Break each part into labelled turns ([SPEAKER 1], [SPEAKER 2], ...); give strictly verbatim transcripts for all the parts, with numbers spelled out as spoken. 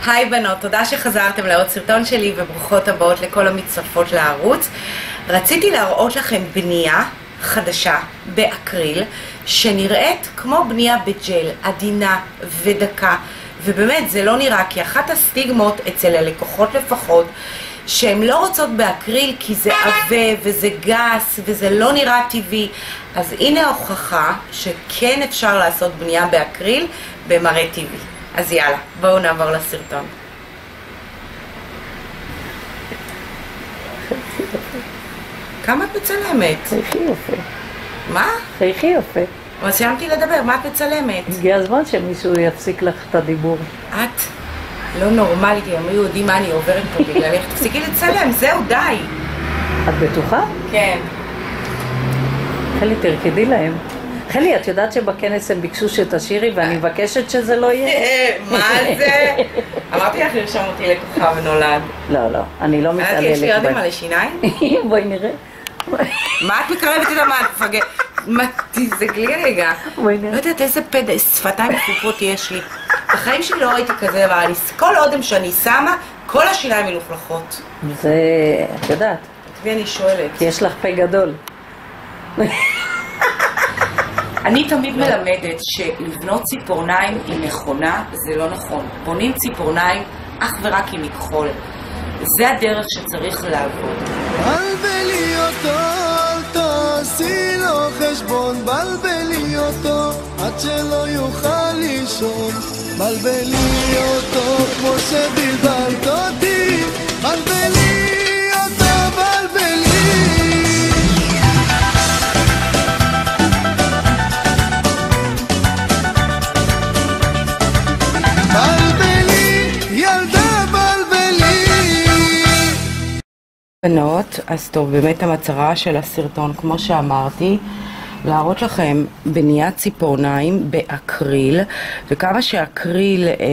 [SPEAKER 1] היי בנות, תודה שחזרתם לעוד סרטון שלי וברוכות הבאות לכל המצטרפות לערוץ. רציתי להראות לכם בנייה חדשה באקריל שנראית כמו בנייה בג'ל, עדינה ודקה, ובאמת זה לא נראה, כי אחת הסטיגמות אצל הלקוחות לפחות שהן לא רוצות באקריל כי זה עבה וזה גס וזה לא נראה טבעי. אז הנה ההוכחה שכן אפשר לעשות בנייה באקריל במראה טבעי. אז יאללה, בואו נעבור לסרטון. כמה את מצלמת?
[SPEAKER 2] חייכי יפה.
[SPEAKER 1] מה?
[SPEAKER 2] חייכי יפה.
[SPEAKER 1] אבל סיימתי לדבר, מה את מצלמת?
[SPEAKER 2] הגיע הזמן שמישהו יפסיק לך את הדיבור.
[SPEAKER 1] את לא נורמלית, הם היו יודעים מה אני עוברת פה בגללך. תפסיקי לצלם, זהו, די.
[SPEAKER 2] את בטוחה?
[SPEAKER 1] כן.
[SPEAKER 2] חלי, תרקדי להם. חלי, את יודעת שבכנס הם ביקשו שתשירי ואני מבקשת שזה לא יהיה?
[SPEAKER 1] מה זה? אמרתי לך לרשום אותי לכוכב נולד.
[SPEAKER 2] לא, לא, אני לא מתעללת.
[SPEAKER 1] יש לי עוד עם על השיניים?
[SPEAKER 2] בואי נראה.
[SPEAKER 1] מה את מקרבת את מה? את מפגרת? מה, תזגלי רגע.
[SPEAKER 2] בואי נראה.
[SPEAKER 1] לא יודעת איזה פד, שפתיים מפופות יש לי. בחיים שלי לא הייתי כזה דבר. כל אודם שאני שמה, כל השיניים מלוכלכות.
[SPEAKER 2] זה, את יודעת.
[SPEAKER 1] ואני שואלת.
[SPEAKER 2] כי יש לך פה גדול.
[SPEAKER 1] אני תמיד מלמדת שלבנות ציפורניים עם מכונה זה לא נכון. בונים ציפורניים אך ורק עם מכחול. זה הדרך שצריך לעבוד.
[SPEAKER 3] בלבלי אותו, אל תעשי לו חשבון, בלבלי אותו עד שלא יוכל לישון. בלבלי אותו כמו שבלבלת אותי, בלבלי אותו, בלבלי.
[SPEAKER 1] בנות, אז טוב, באמת המטרה של הסרטון, כמו שאמרתי, להראות לכם בניית ציפורניים באקריל, וכמה שאקריל אה,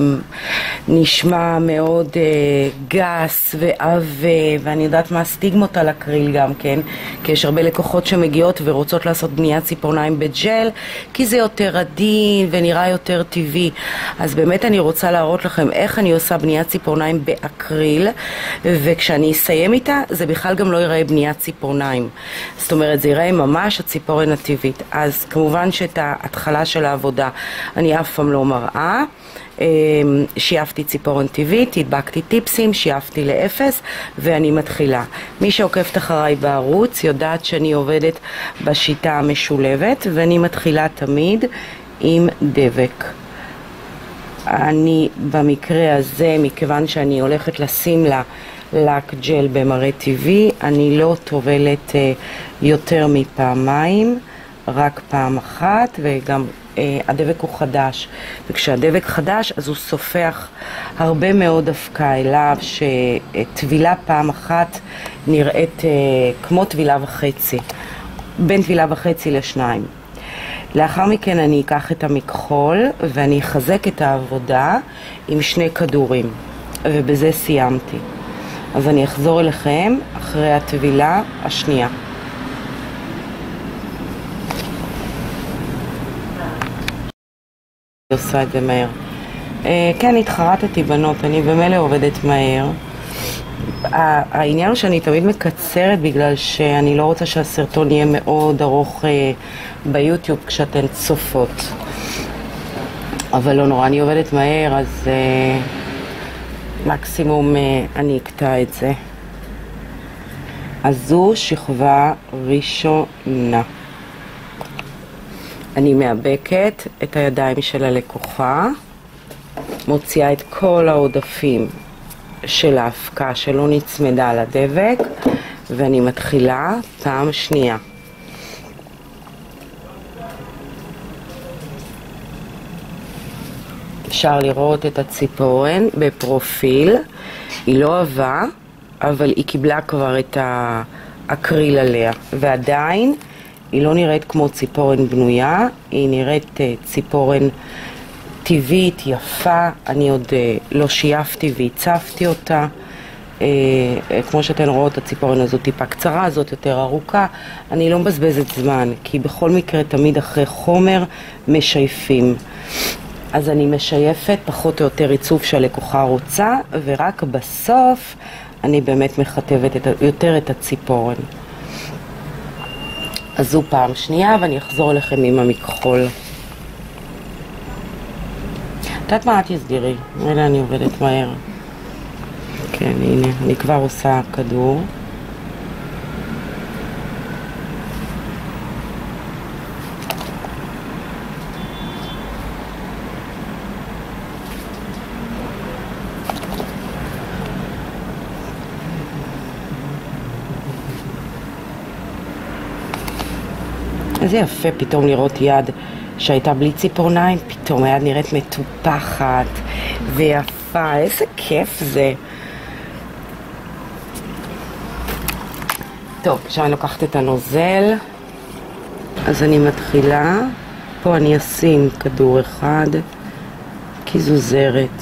[SPEAKER 1] נשמע מאוד אה, גס ועבה, ואני יודעת מה הסטיגמות על אקריל גם כן, כי יש הרבה לקוחות שמגיעות ורוצות לעשות בניית ציפורניים בג'ל, כי זה יותר עדין ונראה יותר טבעי. אז באמת אני רוצה להראות לכם איך אני עושה בניית ציפורניים באקריל, וכשאני אסיים איתה, זה בכלל גם לא ייראה בניית ציפורניים. זאת אומרת, זה ייראה ממש הציפורניים הטבעית. אז כמובן שאת ההתחלה של העבודה אני אף פעם לא מראה. שייפתי ציפורן טבעית, הדבקתי טיפסים, שייפתי לאפס ואני מתחילה. מי שעוקבת אחריי בערוץ יודעת שאני עובדת בשיטה המשולבת ואני מתחילה תמיד עם דבק. אני במקרה הזה, מכיוון שאני הולכת לשים לה לק ג'ל במראה טבעי, אני לא טובלת אה, יותר מפעמיים, רק פעם אחת, וגם אה, הדבק הוא חדש, וכשהדבק חדש אז הוא סופח הרבה דווקא אבקה אליו, שטבילה פעם אחת נראית אה, כמו טבילה וחצי, בין טבילה וחצי לשניים. לאחר מכן אני אקח את המכחול ואני אחזק את העבודה עם שני כדורים, ובזה סיימתי. אז אני אחזור אליכם אחרי הטבילה השנייה. אני עושה את זה מהר. אה, כן, התחרטתי בנות, אני במילא עובדת מהר. העניין הוא שאני תמיד מקצרת בגלל שאני לא רוצה שהסרטון יהיה מאוד ארוך אה, ביוטיוב כשאתן צופות. אבל לא נורא, אני עובדת מהר, אז אה, מקסימום אה, אני אקטע את זה. אז זו שכבה ראשונה. אני מאבקת את הידיים של הלקוחה, מוציאה את כל העודפים של האבקה שלא נצמדה על הדבק, ואני מתחילה פעם שנייה. אפשר לראות את הציפורן בפרופיל, היא לא עבה, אבל היא קיבלה כבר את האקריל עליה, ועדיין היא לא נראית כמו ציפורן בנויה, היא נראית ציפורן טבעית, יפה. אני עוד לא שייפתי והצפתי אותה. כמו שאתן רואות, הציפורן הזאת טיפה קצרה, הזאת יותר ארוכה. אני לא מבזבזת זמן, כי בכל מקרה תמיד אחרי חומר משייפים. אז אני משייפת פחות או יותר עיצוב שהלקוחה רוצה, ורק בסוף אני באמת מכתבת את, יותר את הציפורן. אז זו פעם שנייה, ואני אחזור אליכם עם המכחול. את יודעת מה? את תסדירי. אלה אני עובדת מהר. כן, הנה, אני כבר עושה כדור. איזה יפה פתאום לראות יד שהייתה בלי ציפורניים, פתאום היד נראית מטופחת ויפה, איזה כיף זה. טוב, עכשיו אני לוקחת את הנוזל, אז אני מתחילה, פה אני אשים כדור אחד, כזוזרת.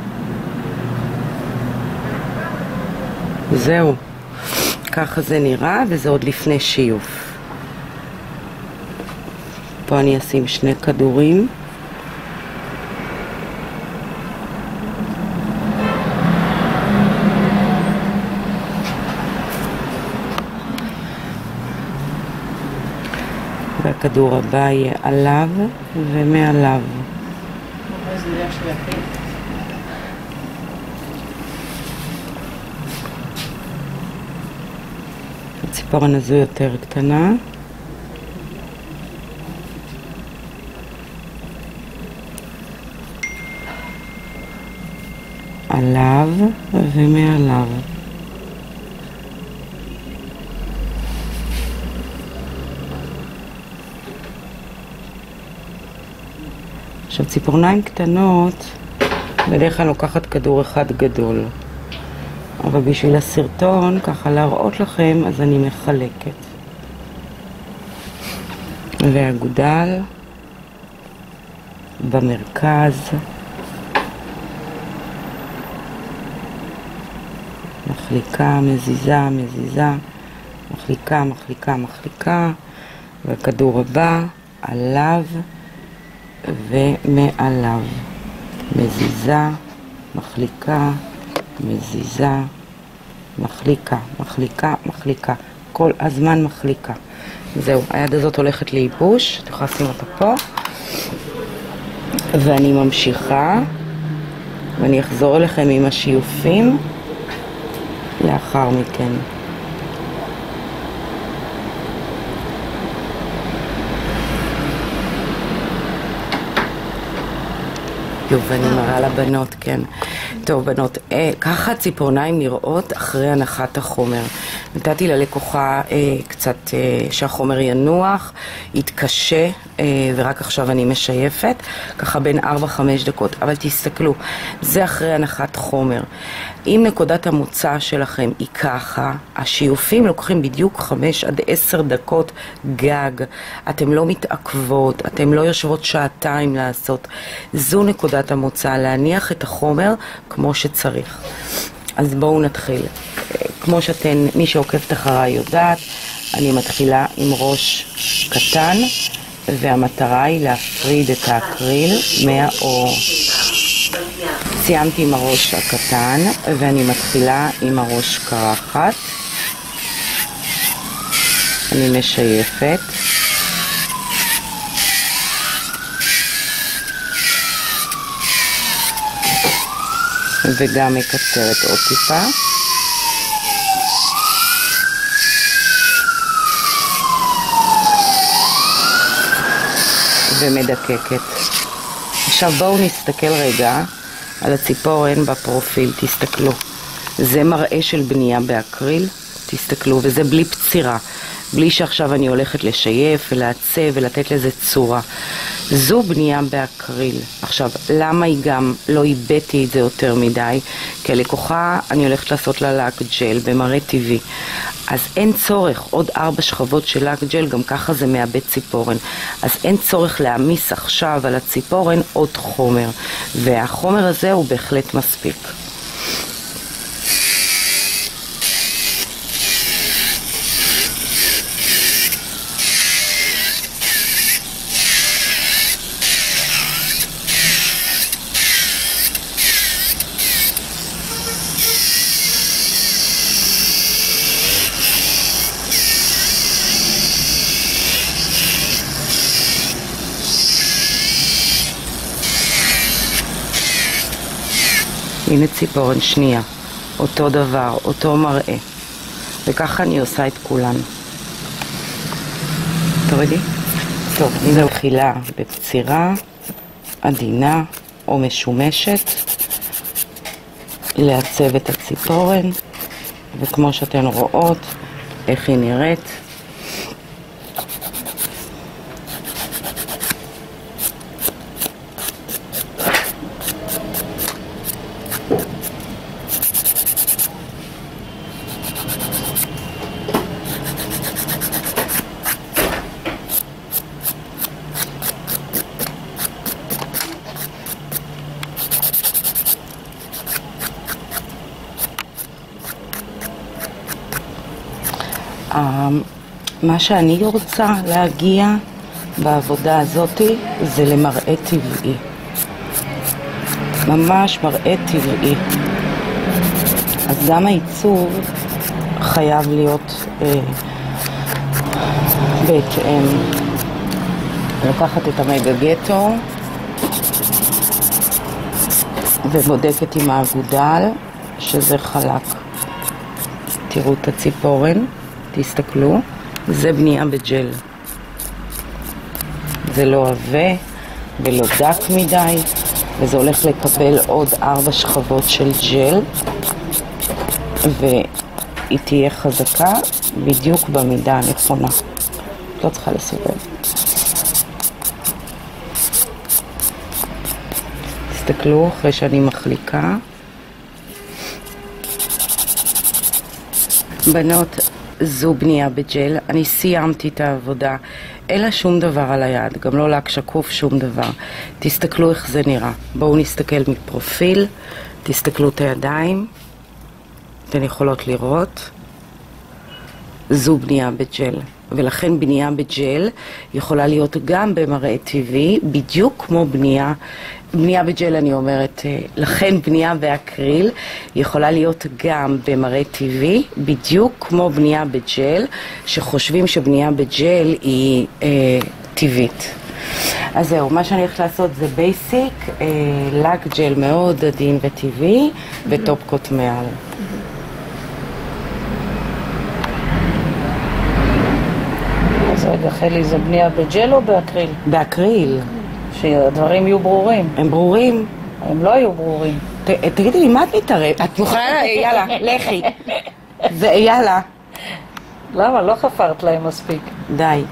[SPEAKER 1] זהו, ככה זה נראה, וזה עוד לפני שיוף. פה אני אשים שני כדורים. והכדור הבא יהיה עליו ומעליו. הציפורן הזו יותר קטנה. עליו ומעליו. עכשיו ציפורניים קטנות בדרך כלל לוקחת כדור אחד גדול, אבל בשביל הסרטון ככה להראות לכם אז אני מחלקת. והגודל במרכז, מחליקה, מזיזה, מזיזה, מחליקה, מחליקה, מחליקה, והכדור הבא עליו ומעליו. מזיזה, מחליקה, מזיזה, מחליקה, מחליקה, מחליקה. כל הזמן מחליקה. זהו, היד הזאת הולכת לייבוש, אתם יכולים לשים אותה פה. ואני ממשיכה, ואני אחזור אליכם עם השיופים לאחר מכן. טוב, ואני מראה לבנות, כן. טוב, בנות, אה, ככה ציפורניים נראות אחרי הנחת החומר. נתתי ללקוחה אה, קצת אה, שהחומר ינוח, יתקשה, אה, ורק עכשיו אני משייפת, ככה בין ארבע חמש דקות. אבל תסתכלו, זה אחרי הנחת חומר. אם נקודת המוצא שלכם היא ככה, השיופים לוקחים בדיוק חמש עד עשר דקות גג. אתם לא מתעכבות, אתם לא יושבות שעתיים לעשות. זו נקודת המוצא, להניח את החומר כמו שצריך. אז בואו נתחיל. כמו שאתן, מי שעוקבת אחריי יודעת, אני מתחילה עם ראש קטן, והמטרה היא להפריד את האקריל מהאור. סיימתי עם הראש הקטן, ואני מתחילה עם הראש קרחת. אני משייפת. וגם מקצרת עוד טיפה. ומדקקת. עכשיו בואו נסתכל רגע על הציפורן בפרופיל, תסתכלו. זה מראה של בנייה באקריל, תסתכלו, וזה בלי פצירה. בלי שעכשיו אני הולכת לשייף ולעצב ולתת לזה צורה. זו בנייה באקריל. עכשיו, למה היא גם לא איבדתי את זה יותר מדי? כי הלקוחה אני הולכת לעשות לה לק ג'ל במראה טבעי. אז אין צורך, עוד ארבע שכבות של לק ג'ל, גם ככה זה מאבד ציפורן. אז אין צורך להעמיס עכשיו על הציפורן עוד חומר. והחומר הזה הוא בהחלט מספיק. הנה ציפורן שנייה, אותו דבר, אותו מראה. וככה אני עושה את כולן. תורידי? טוב, אני מתחילה בקצירה עדינה או משומשת לעצב את הציפורן, וכמו שאתן רואות איך היא נראית. מה שאני רוצה להגיע בעבודה הזאת זה למראה טבעי, ממש מראה טבעי. אז גם העיצוב חייב להיות אה, בהתאם. לוקחת את המגגטו ובודקת עם האגודל שזה חלק. תראו את הציפורן, תסתכלו, זה בנייה בג'ל. זה לא עבה ולא דק מדי, וזה הולך לקבל עוד ארבע שכבות של ג'ל, והיא תהיה חזקה בדיוק במידה הנכונה. לא צריכה לסובב. תסתכלו אחרי שאני מחליקה. בנות, זו בנייה בג'ל. אני סיימתי את העבודה. אין לה שום דבר על היד, גם לא לק שקוף, שום דבר. תסתכלו איך זה נראה. בואו נסתכל מפרופיל, תסתכלו את הידיים. אתן יכולות לראות. זו בנייה בג'ל. ולכן בנייה בג'ל יכולה להיות גם במראה טבעי, בדיוק כמו בנייה, בנייה בג'ל אני אומרת, לכן בנייה באקריל יכולה להיות גם במראה טבעי, בדיוק כמו בנייה בג'ל, שחושבים שבנייה בג'ל היא אה, טבעית. אז זהו, מה שאני הולכת לעשות זה בייסיק, אה, לק ג'ל מאוד עדין וטבעי, וטופ קוט מעל.
[SPEAKER 2] אז רגע, חלי, זה בנייה בג'ל או באקריל?
[SPEAKER 1] באקריל.
[SPEAKER 2] שהדברים יהיו ברורים.
[SPEAKER 1] הם ברורים?
[SPEAKER 2] הם לא יהיו ברורים.
[SPEAKER 1] ת, תגידי לי, מה את מתערב? את מוכנה? יאללה, לכי. זה, יאללה.
[SPEAKER 2] למה? לא חפרת להם מספיק.
[SPEAKER 1] די.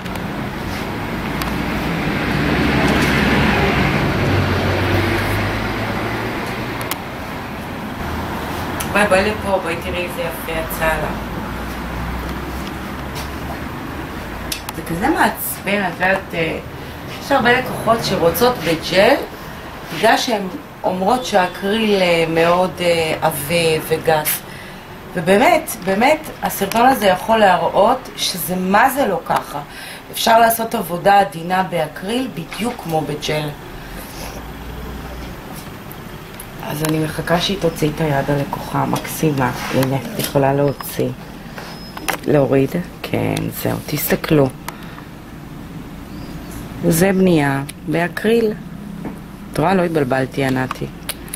[SPEAKER 1] בואי, בואי לפה, בואי תראי איזה יפה יצא לה. זה כזה מעצבן, את יודעת, יש הרבה לקוחות שרוצות בג'ל, בגלל שהן אומרות שהאקריל מאוד עבה וגס. ובאמת, באמת, הסרטון הזה יכול להראות שזה מה זה לא ככה. אפשר לעשות עבודה עדינה באקריל בדיוק כמו בג'ל. אז אני מחכה שהיא תוציא את היד הלקוחה המקסימה. הנה, את יכולה להוציא. להוריד? כן, זהו, תסתכלו. זה בנייה באקריל. את רואה? לא התבלבלתי, ענתי.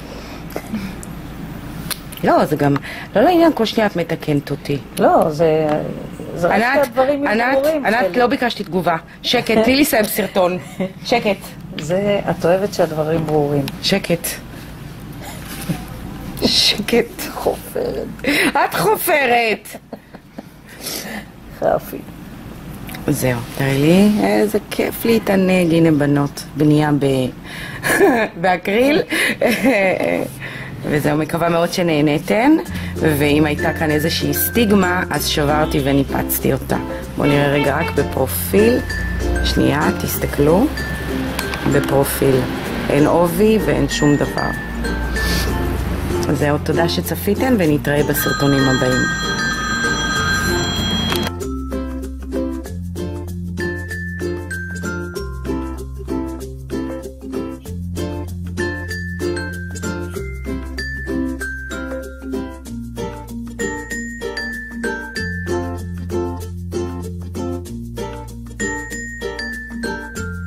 [SPEAKER 1] לא, זה גם... לא לעניין, כל שנייה את מתקנת אותי.
[SPEAKER 2] לא, זה... זה רק שהדברים מתברורים.
[SPEAKER 1] ענת, ענת, לא ביקשתי תגובה. שקט, תני לי לסיים סרטון. שקט.
[SPEAKER 2] זה... את אוהבת שהדברים ברורים.
[SPEAKER 1] שקט. שקט.
[SPEAKER 2] חופרת.
[SPEAKER 1] את חופרת.
[SPEAKER 2] חפי.
[SPEAKER 1] זהו, תראי לי, איזה כיף להתענג, הנה בנות, בנייה ב... באקריל. וזהו, מקווה מאוד שנהנתן, ואם הייתה כאן איזושהי סטיגמה, אז שברתי וניפצתי אותה. בואו נראה רגע רק בפרופיל. שנייה, תסתכלו. בפרופיל. אין עובי ואין שום דבר. זהו, תודה שצפיתן ונתראה בסרטונים הבאים.